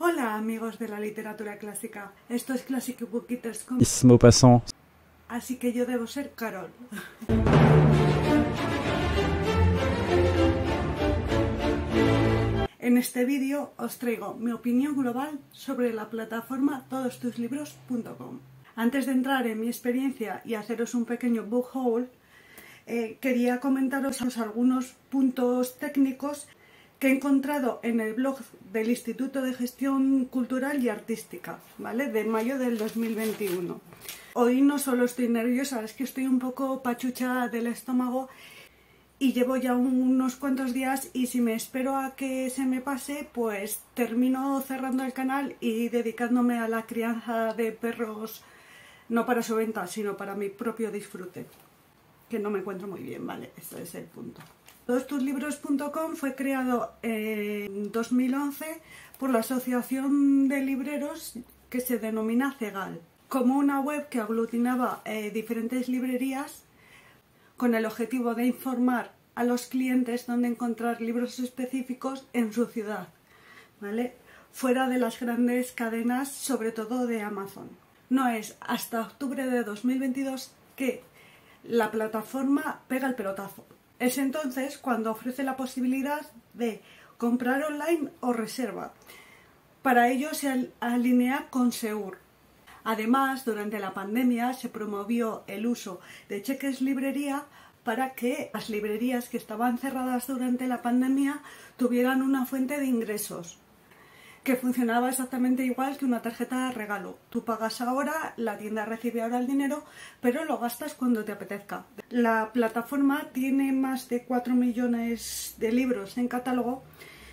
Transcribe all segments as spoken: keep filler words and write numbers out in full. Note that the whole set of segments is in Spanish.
Hola amigos de la literatura clásica, esto es Classic Bookkeepers con... Maupassant. Así que yo debo ser Carol. En este vídeo os traigo mi opinión global sobre la plataforma todos tus libros punto com. Antes de entrar en mi experiencia y haceros un pequeño book haul, eh, quería comentaros algunos puntos técnicos que he encontrado en el blog del Instituto de Gestión Cultural y Artística, ¿vale? De mayo del dos mil veintiuno. Hoy no solo estoy nerviosa, es que estoy un poco pachucha del estómago y llevo ya unos cuantos días, y si me espero a que se me pase, pues termino cerrando el canal y dedicándome a la crianza de perros, no para su venta, sino para mi propio disfrute, que no me encuentro muy bien, ¿vale? Ese es el punto. todos tus libros punto com fue creado en dos mil once por la Asociación de Libreros, que se denomina CEGAL, como una web que aglutinaba eh, diferentes librerías con el objetivo de informar a los clientes dónde encontrar libros específicos en su ciudad, ¿vale? Fuera de las grandes cadenas, sobre todo de Amazon. No es hasta octubre de dos mil veintidós que la plataforma pega el pelotazo. Es entonces cuando ofrece la posibilidad de comprar online o reserva. Para ello se alinea con Seur. Además, durante la pandemia se promovió el uso de cheques librería para que las librerías que estaban cerradas durante la pandemia tuvieran una fuente de ingresos, que funcionaba exactamente igual que una tarjeta de regalo. Tú pagas ahora, la tienda recibe ahora el dinero, pero lo gastas cuando te apetezca. La plataforma tiene más de cuatro millones de libros en catálogo,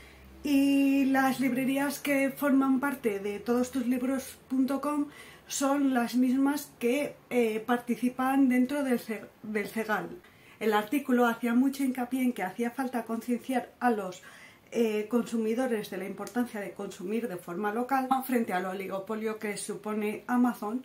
y las librerías que forman parte de todos tus libros punto com son las mismas que eh, participan dentro del, del CEGAL. El artículo hacía mucho hincapié en que hacía falta concienciar a los eh, consumidores de la importancia de consumir de forma local frente al oligopolio que supone Amazon,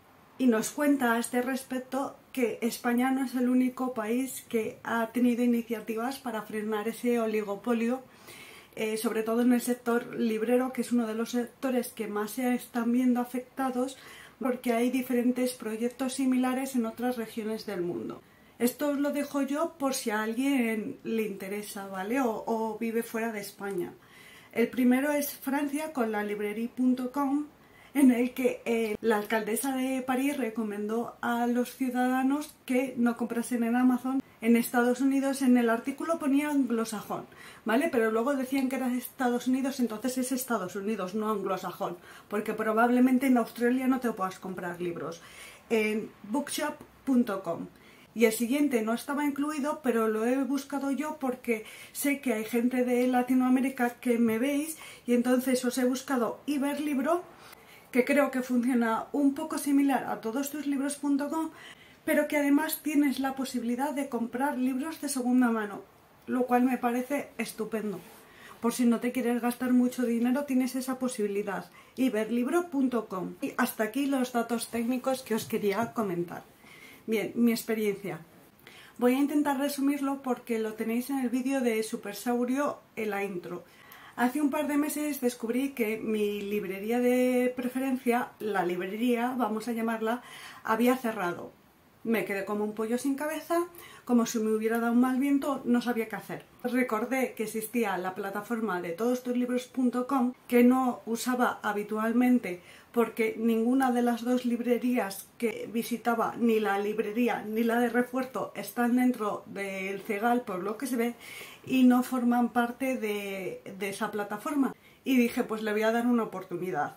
y nos cuenta a este respecto que España no es el único país que ha tenido iniciativas para frenar ese oligopolio, Eh, sobre todo en el sector librero, que es uno de los sectores que más se están viendo afectados, porque hay diferentes proyectos similares en otras regiones del mundo. Esto os lo dejo yo por si a alguien le interesa, ¿vale? O, o vive fuera de España. El primero es Francia, con la Librairie punto com, en el que eh, la alcaldesa de París recomendó a los ciudadanos que no comprasen en Amazon. En Estados Unidos en el artículo ponía anglosajón, ¿vale? Pero luego decían que era Estados Unidos, entonces es Estados Unidos, no anglosajón, porque probablemente en Australia no te puedas comprar libros. En bookshop punto com. Y el siguiente no estaba incluido, pero lo he buscado yo porque sé que hay gente de Latinoamérica que me veis, y entonces os he buscado Iberlibro, que creo que funciona un poco similar a todos tus libros punto com, pero que además tienes la posibilidad de comprar libros de segunda mano, lo cual me parece estupendo. Por si no te quieres gastar mucho dinero, tienes esa posibilidad. Iberlibro punto com. Y hasta aquí los datos técnicos que os quería comentar. Bien, mi experiencia. Voy a intentar resumirlo porque lo tenéis en el vídeo de Supersaurio en la intro. Hace un par de meses descubrí que mi librería de preferencia, la librería, vamos a llamarla, había cerrado. Me quedé como un pollo sin cabeza, como si me hubiera dado un mal viento, no sabía qué hacer. Recordé que existía la plataforma de todos tus libros punto com, que no usaba habitualmente porque ninguna de las dos librerías que visitaba, ni la librería ni la de refuerzo, están dentro del CEGAL por lo que se ve, y no forman parte de, de esa plataforma. Y dije, pues le voy a dar una oportunidad.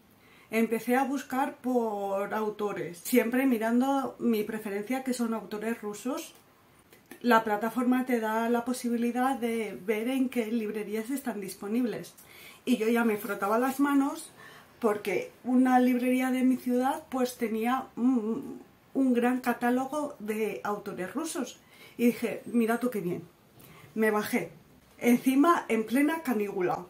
Empecé a buscar por autores, siempre mirando mi preferencia, que son autores rusos. La plataforma te da la posibilidad de ver en qué librerías están disponibles. Y yo ya me frotaba las manos porque una librería de mi ciudad pues tenía un, un gran catálogo de autores rusos. Y dije, mira tú qué bien. Me bajé, encima en plena Canígula.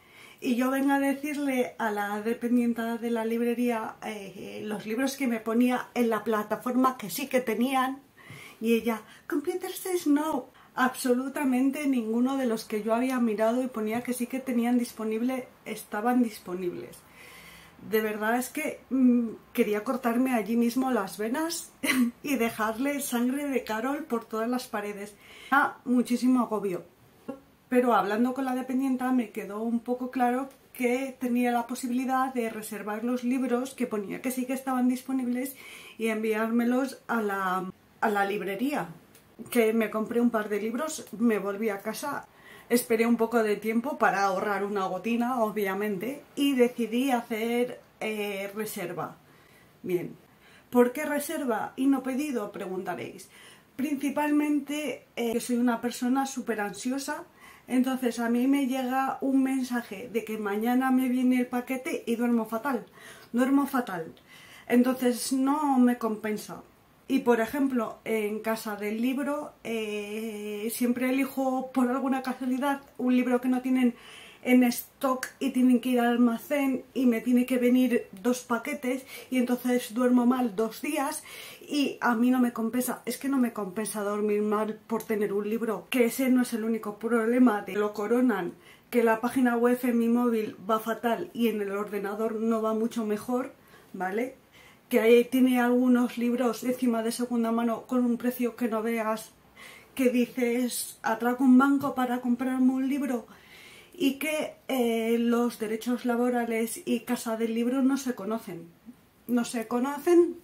Y yo vengo a decirle a la dependienta de la librería eh, los libros que me ponía en la plataforma que sí que tenían, y ella, Computer says no. absolutamente ninguno de los que yo había mirado y ponía que sí que tenían disponible, estaban disponibles. De verdad es que mmm, quería cortarme allí mismo las venas y dejarle sangre de Carol por todas las paredes. Ah, muchísimo agobio. Pero hablando con la dependienta me quedó un poco claro que tenía la posibilidad de reservar los libros que ponía que sí que estaban disponibles y enviármelos a la, a la librería. Que me compré un par de libros, me volví a casa, esperé un poco de tiempo para ahorrar una gotina, obviamente, y decidí hacer eh, reserva. Bien, ¿por qué reserva y no pedido? Preguntaréis. Principalmente eh, que soy una persona súper ansiosa, entonces a mí me llega un mensaje de que mañana me viene el paquete y duermo fatal, duermo fatal, entonces no me compensa. Y por ejemplo, en Casa del Libro eh, siempre elijo por alguna casualidad un libro que no tienen en stock y tienen que ir al almacén y me tiene que venir dos paquetes y entonces duermo mal dos días y a mí no me compensa, es que no me compensa dormir mal por tener un libro, que ese no es el único problema, de lo coronan, que la página web en mi móvil va fatal y en el ordenador no va mucho mejor, ¿vale? Que ahí tiene algunos libros encima de segunda mano con un precio que no veas, que dices, atraco un banco para comprarme un libro, y que eh, los derechos laborales y Casa del Libro no se conocen, no se conocen,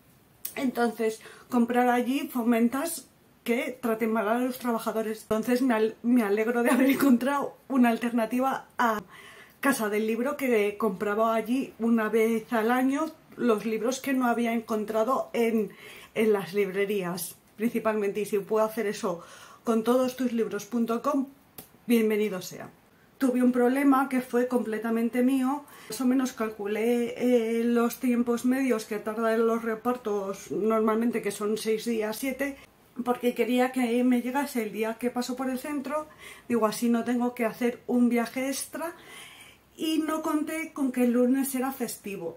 entonces comprar allí fomentas que traten mal a los trabajadores. Entonces me, al me alegro de haber encontrado una alternativa a Casa del Libro, que compraba allí una vez al año los libros que no había encontrado en, en las librerías principalmente, y si puedo hacer eso con todos tus libros punto com, bienvenido sea. Tuve un problema que fue completamente mío, más o menos calculé eh, los tiempos medios que tardan los repartos normalmente, que son seis días, siete, porque quería que me llegase el día que paso por el centro, digo así no tengo que hacer un viaje extra, y no conté con que el lunes era festivo.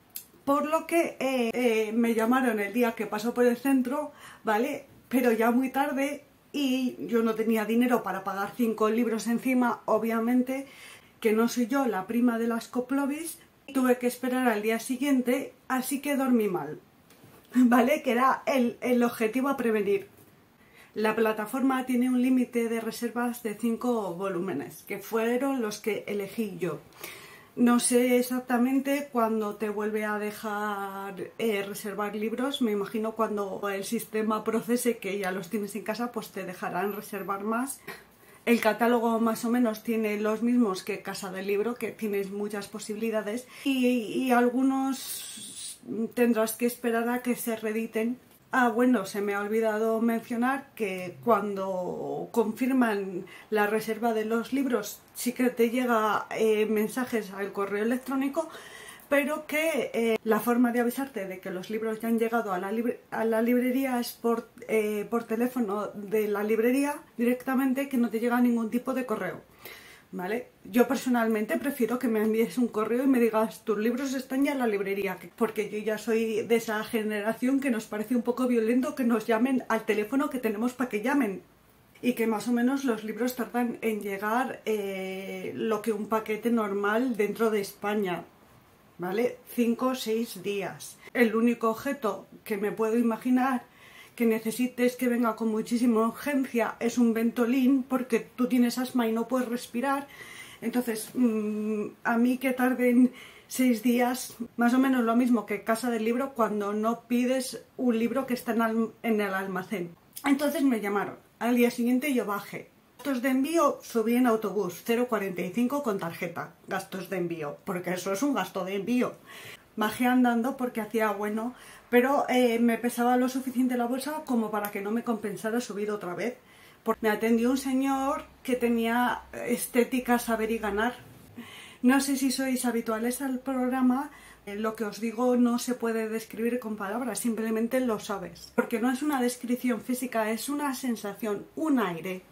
Por lo que eh, eh, me llamaron el día que pasó por el centro, ¿vale? Pero ya muy tarde y yo no tenía dinero para pagar cinco libros encima, obviamente, que no soy yo la prima de las Coplovis. Tuve que esperar al día siguiente, así que dormí mal, ¿vale? Que era el, el objetivo a prevenir. La plataforma tiene un límite de reservas de cinco volúmenes, que fueron los que elegí yo. No sé exactamente cuándo te vuelve a dejar eh, reservar libros, me imagino cuando el sistema procese que ya los tienes en casa, pues te dejarán reservar más. El catálogo más o menos tiene los mismos que Casa del Libro, que tienes muchas posibilidades, y, y algunos tendrás que esperar a que se reediten. Ah, bueno, se me ha olvidado mencionar que cuando confirman la reserva de los libros sí que te llega eh, mensajes al correo electrónico, pero que eh, la forma de avisarte de que los libros ya han llegado a la, libre a la librería es por, eh, por teléfono de la librería directamente, que no te llega ningún tipo de correo, ¿vale? Yo personalmente prefiero que me envíes un correo y me digas tus libros están ya en la librería, porque yo ya soy de esa generación que nos parece un poco violento que nos llamen al teléfono que tenemos para que llamen, y que más o menos los libros tardan en llegar eh, lo que un paquete normal dentro de España, ¿vale? cinco o seis días. El único objeto que me puedo imaginar que necesites que venga con muchísima urgencia es un Ventolin, porque tú tienes asma y no puedes respirar. Entonces, mmm, a mí que tarden seis días, más o menos lo mismo que Casa del Libro, cuando no pides un libro que está en, en el almacén. Entonces me llamaron. Al día siguiente yo bajé. Gastos de envío, subí en autobús, cero coma cuarenta y cinco con tarjeta. Gastos de envío, porque eso es un gasto de envío. Bajé andando porque hacía bueno, pero eh, me pesaba lo suficiente la bolsa como para que no me compensara subir otra vez. Porque me atendió un señor que tenía estética, saber y ganar. No sé si sois habituales al programa, eh, lo que os digo no se puede describir con palabras, simplemente lo sabes. Porque no es una descripción física, es una sensación, un aire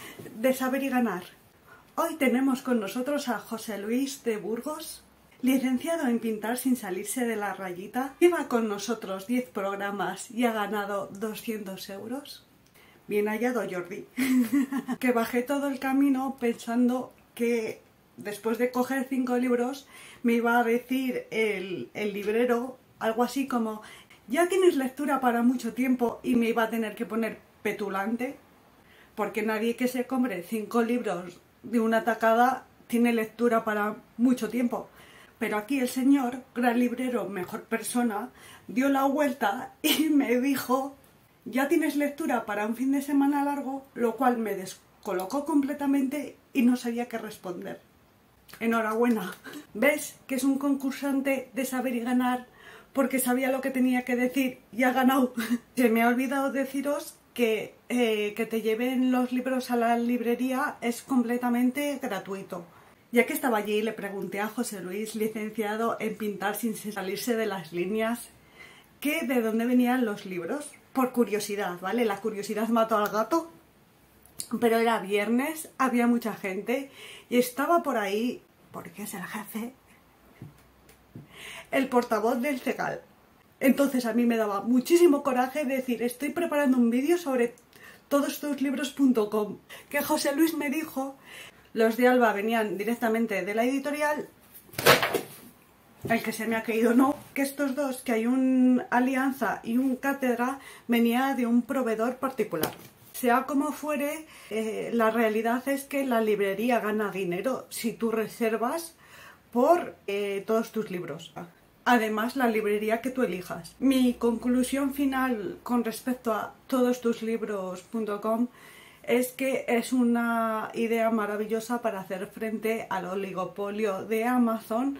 de saber y ganar. Hoy tenemos con nosotros a José Luis de Burgos, licenciado en pintar sin salirse de la rayita. Lleva con nosotros diez programas y ha ganado doscientos euros. Bien hallado, Jordi. Que bajé todo el camino pensando que después de coger cinco libros me iba a decir el, el librero algo así como: ya tienes lectura para mucho tiempo, y me iba a tener que poner petulante, porque nadie que se compre cinco libros de una tacada tiene lectura para mucho tiempo. Pero aquí el señor, gran librero, mejor persona, dio la vuelta y me dijo: ya tienes lectura para un fin de semana largo, lo cual me descolocó completamente y no sabía qué responder. Enhorabuena. ¿Ves que es un concursante de saber y ganar? Porque sabía lo que tenía que decir y ha ganado. Se me ha olvidado deciros que, eh, que te lleven los libros a la librería es completamente gratuito. Ya que estaba allí, le pregunté a José Luis, licenciado en pintar sin salirse de las líneas, que de dónde venían los libros. Por curiosidad, ¿vale? La curiosidad mató al gato. Pero era viernes, había mucha gente y estaba por ahí, porque es el jefe, el portavoz del CEGAL. Entonces a mí me daba muchísimo coraje decir: estoy preparando un vídeo sobre todos tus libros punto com. Que José Luis me dijo, los de Alba venían directamente de la editorial, el que se me ha caído no, que estos dos, que hay un Alianza y un Cátedra, venía de un proveedor particular. Sea como fuere, eh, la realidad es que la librería gana dinero si tú reservas por eh, todos tus libros. Además, la librería que tú elijas. Mi conclusión final con respecto a todos tus libros punto com es que es una idea maravillosa para hacer frente al oligopolio de Amazon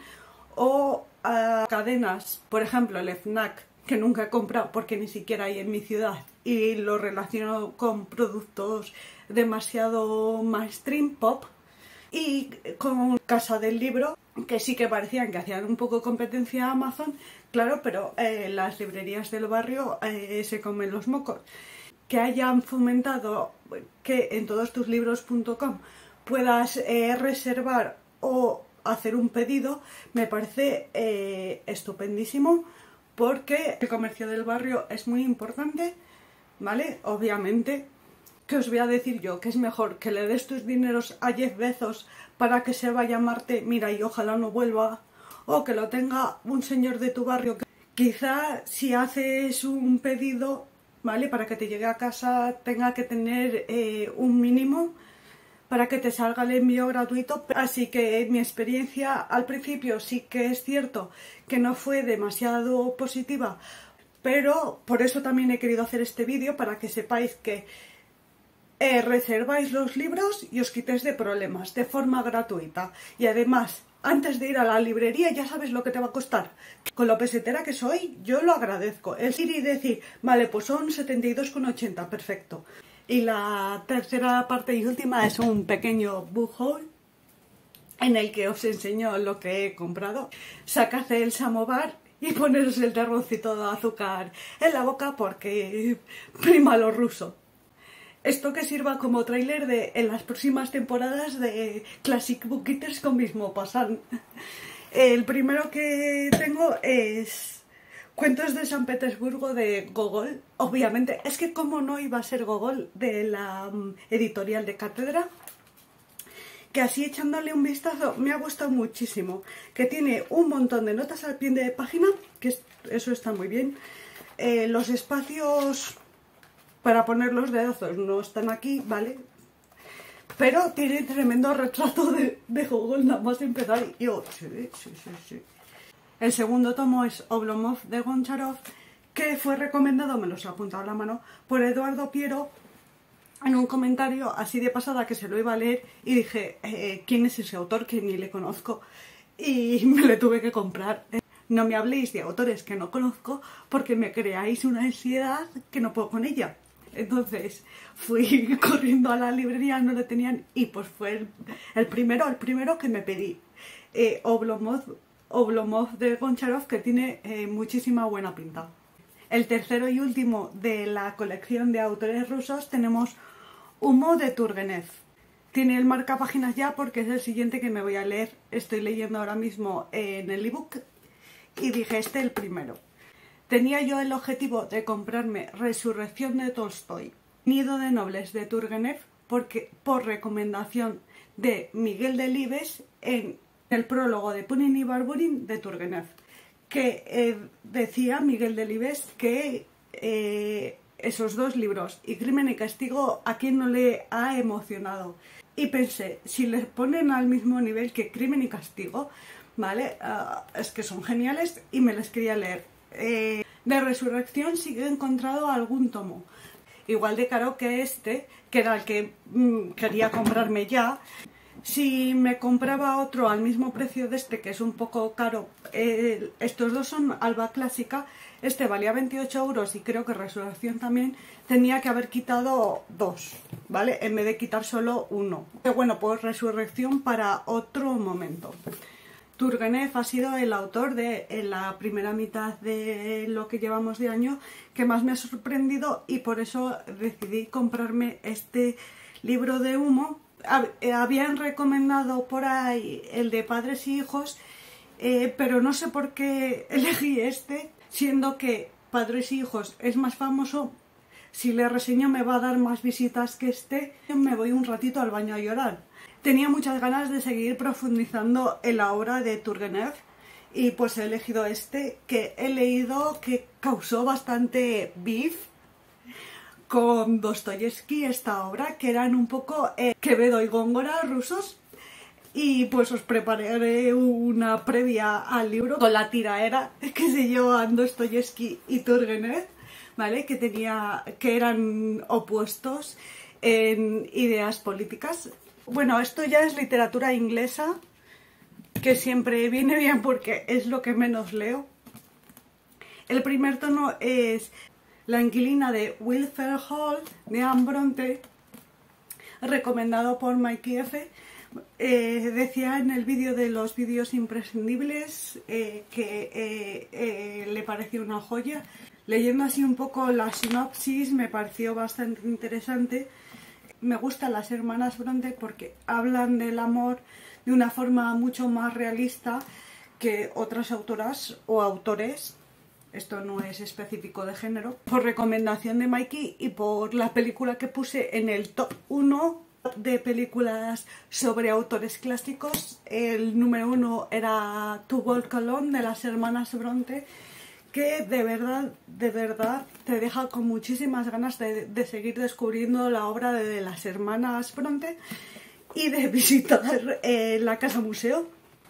o a cadenas, por ejemplo el FNAC, que nunca he comprado porque ni siquiera hay en mi ciudad y lo relaciono con productos demasiado mainstream pop, y con Casa del Libro, que sí que parecían que hacían un poco competencia a Amazon, claro, pero eh, las librerías del barrio eh, se comen los mocos. Que hayan fomentado que en todos tus libros punto com puedas eh, reservar o hacer un pedido, me parece eh, estupendísimo, porque el comercio del barrio es muy importante, ¿vale? Obviamente, ¿qué os voy a decir yo? Que es mejor que le des tus dineros a Jeff Bezos para que se vaya a Marte, mira, y ojalá no vuelva, o que lo tenga un señor de tu barrio. Quizá si haces un pedido, ¿vale?, para que te llegue a casa tenga que tener eh, un mínimo para que te salga el envío gratuito. Así que mi experiencia al principio sí que es cierto que no fue demasiado positiva, pero por eso también he querido hacer este vídeo, para que sepáis que eh, reserváis los libros y os quitéis de problemas de forma gratuita. Y además, antes de ir a la librería ya sabes lo que te va a costar. Con lo pesetera que soy, yo lo agradezco. Es ir y decir, vale, pues son setenta y dos con ochenta, perfecto. Y la tercera parte y última es un pequeño book haul en el que os enseño lo que he comprado. Sacad el samovar y poneros el terroncito de azúcar en la boca, porque prima lo ruso. Esto que sirva como tráiler de en las próximas temporadas de Classic Book Eaters con mismo pasan. El primero que tengo es Cuentos de San Petersburgo de Gogol. Obviamente, es que cómo no iba a ser Gogol, de la um, editorial de Cátedra, que así echándole un vistazo me ha gustado muchísimo, que tiene un montón de notas al pie de página, que es, eso está muy bien. Eh, los espacios para poner los dedazos no están aquí, ¿vale? Pero tiene tremendo retrato de, de Gogol, nada más empezar. Y yo, sí, sí, sí, sí. El segundo tomo es Oblomov de Goncharov, que fue recomendado, me los he apuntado a la mano, por Eduardo Piero en un comentario así de pasada, que se lo iba a leer, y dije, eh, ¿quién es ese autor? Que ni le conozco, y me le tuve que comprar. No me habléis de autores que no conozco, porque me creáis una ansiedad que no puedo con ella. Entonces fui corriendo a la librería, no lo tenían, y pues fue el, el primero, el primero que me pedí. Eh, Oblomov, Oblomov de Goncharov, que tiene eh, muchísima buena pinta. El tercero y último de la colección de autores rusos tenemos Humo de Turgenev. Tiene el marcapáginas ya porque es el siguiente que me voy a leer. Estoy leyendo ahora mismo en el ebook y dije, este es el primero. Tenía yo el objetivo de comprarme Resurrección de Tolstoy, Nido de Nobles de Turgenev, porque por recomendación de Miguel Delibes en el prólogo de Punin y Barburin de Turgenev, que eh, decía Miguel Delibes que eh, esos dos libros, y Crimen y Castigo, a quien no le ha emocionado. Y pensé, si les ponen al mismo nivel que Crimen y Castigo, ¿vale? Uh, es que son geniales y me les quería leer. Eh, de Resurrección sí que he encontrado algún tomo, igual de caro que este, que era el que mmm, quería comprarme ya. Si me compraba otro al mismo precio de este, que es un poco caro, eh, estos dos son Alba Clásica, este valía veintiocho euros y creo que Resurrección también, tenía que haber quitado dos, ¿vale? En vez de quitar solo uno. Pero bueno, pues Resurrección para otro momento. Turgenev ha sido el autor de en la primera mitad de lo que llevamos de año que más me ha sorprendido, y por eso decidí comprarme este libro de humo. Habían recomendado por ahí el de Padres y Hijos, eh, pero no sé por qué elegí este, siendo que Padres y Hijos es más famoso. Si le reseño me va a dar más visitas que este. Me voy un ratito al baño a llorar. Tenía muchas ganas de seguir profundizando en la obra de Turgenev y pues he elegido este, que he leído, que causó bastante beef con Dostoyevsky, esta obra, que eran un poco eh, Quevedo y Góngora rusos. Y pues os prepararé una previa al libro con la tiraera que se llevan Dostoyevsky y Turgenev, ¿vale? Que, tenía, que eran opuestos en ideas políticas. Bueno, esto ya es literatura inglesa, que siempre viene bien porque es lo que menos leo. El primer tono es La inquilina de Wilfred Hall, de Anne Bronte, recomendado por Mikey F. Eh, decía en el vídeo de los vídeos imprescindibles eh, que eh, eh, le pareció una joya. Leyendo así un poco la sinopsis me pareció bastante interesante. Me gustan las hermanas Bronte porque hablan del amor de una forma mucho más realista que otras autoras o autores. Esto no es específico de género. Por recomendación de Mikey y por la película que puse en el top uno de películas sobre autores clásicos, el número uno era To Walk Alone, de las hermanas Bronte, que de verdad, de verdad te deja con muchísimas ganas de, de seguir descubriendo la obra de, de las hermanas Bronte y de visitar eh, la casa museo.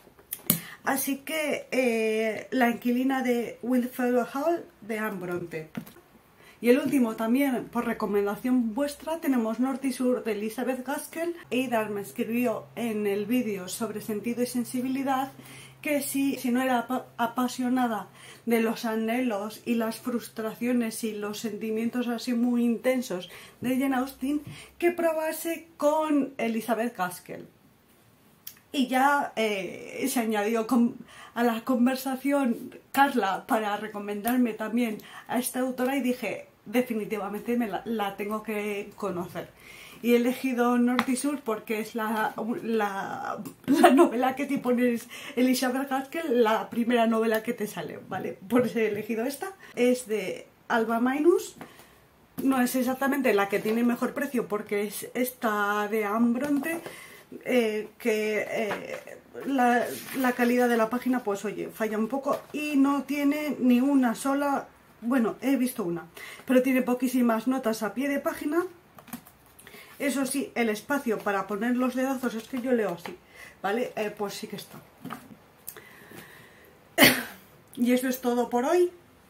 Así que eh, La inquilina de Wilfred Hall, de Anne Bronte. Y el último también, por recomendación vuestra, tenemos Norte y Sur, de Elizabeth Gaskell. Eidar me escribió en el vídeo sobre sentido y sensibilidad que si, si no era apasionada de los anhelos y las frustraciones y los sentimientos así muy intensos de Jane Austen, que probase con Elizabeth Gaskell. Y ya eh, se añadió con, a la conversación Carla para recomendarme también a esta autora y dije, definitivamente me la, la tengo que conocer. Y he elegido Norte y Sur porque es la, la, la novela que te pones Elizabeth Gaskell, la primera novela que te sale, ¿vale? Por eso he elegido esta. Es de Alba Magnus. No es exactamente la que tiene mejor precio porque es esta de Anne Bronte, eh, que eh, la, la calidad de la página, pues oye, falla un poco y no tiene ni una sola... Bueno, he visto una, pero tiene poquísimas notas a pie de página. Eso sí, el espacio para poner los dedazos, es que yo leo así, ¿vale? Eh, pues sí que está. Y eso es todo por hoy.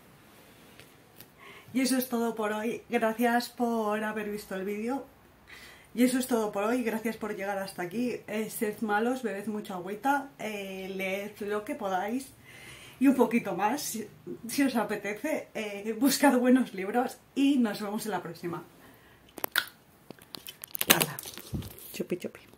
Y eso es todo por hoy. Gracias por haber visto el vídeo. Y eso es todo por hoy. Gracias por llegar hasta aquí. Eh, sed malos, bebed mucha agüita, eh, leed lo que podáis. Y un poquito más, si, si os apetece, eh, buscad buenos libros y nos vemos en la próxima. Chupi chupi.